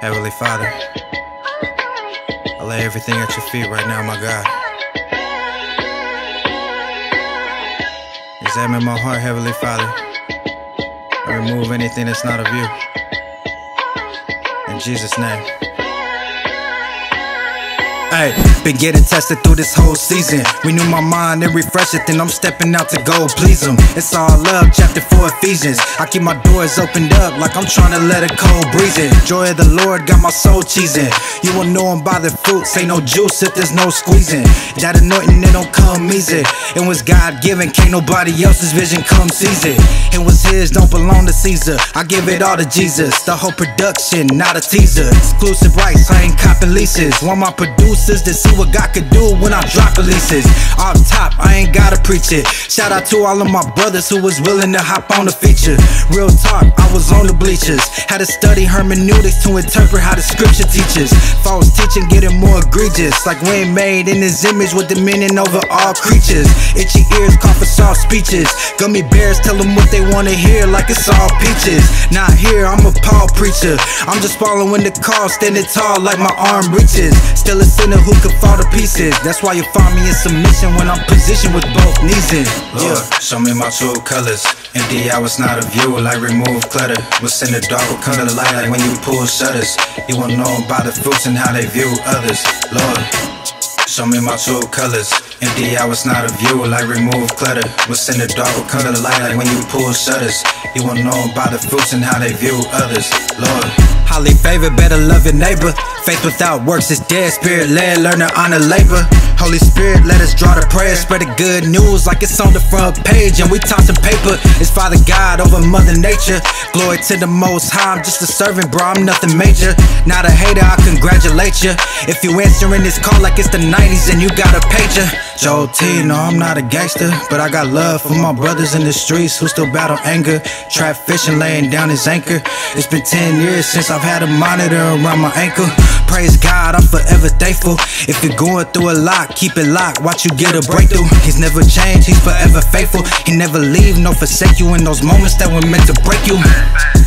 Heavenly Father, I lay everything at your feet right now, my God. Examine my heart, Heavenly Father, and remove anything that's not of you. In Jesus' name. Hey, been getting tested through this whole season. Renew my mind and refresh it, then I'm stepping out to go please him. It's all love, chapter 4 Ephesians. I keep my doors opened up like I'm trying to let a cold breeze in. Joy of the Lord got my soul cheesing. You will know him by the fruits, ain't no juice if there's no squeezing. That anointing, it don't come easy. It was God-given, can't nobody else's vision come seize it. It was his, don't belong to Caesar. I give it all to Jesus, the whole production, not a teaser. Exclusive rights, I ain't copping leases. Want my producers to see what God could do when I drop releases. Off top, I ain't gotta preach it. Shout out to all of my brothers who was willing to hop on the feature. Real talk, I was on the bleachers. Had to study hermeneutics to interpret how the scripture teaches. False teaching getting more egregious, like we ain't made in his image with dominion over all creatures. Itchy ears call for soft speeches. Gummy bears tell them what they wanna hear like it's all peaches. Not here, I'm a Paul preacher. I'm just following the call, standing tall like my arm reaches. Still a sinner who could fall to pieces. That's why you find me in submission when I'm positioned with both knees in. Lord, show me my true colors. Empty hours not a view, like remove clutter. What's in the dark will come to light, like when you pull shutters. You won't know about the fruits and how they view others. Lord, show me my true colors. Empty hours not a view, like remove clutter. What's in the dark will come to light, like when you pull shutters. You won't know about the fruits and how they view others. Lord, highly favored, better love your neighbor. Faith without works is dead, spirit led, learn to honor labor. Holy Spirit, let us draw the prayer, spread the good news like it's on the front page and we tossing paper. It's Father God over Mother Nature. Glory to the Most High, I'm just a servant, bro, I'm nothing major. Not a hater, I congratulate you. If you answering this call like it's the 90s and you got a pager. Joe T, no, I'm not a gangster, but I got love for my brothers in the streets who still battle anger. Trap fishing, laying down his anchor. It's been 10 years since I've had a monitor around my ankle. Praise God, I'm forever thankful. If you're going through a lot, keep it locked, watch you get a breakthrough. He's never changed, he's forever faithful. He never leave nor forsake you in those moments that were meant to break you.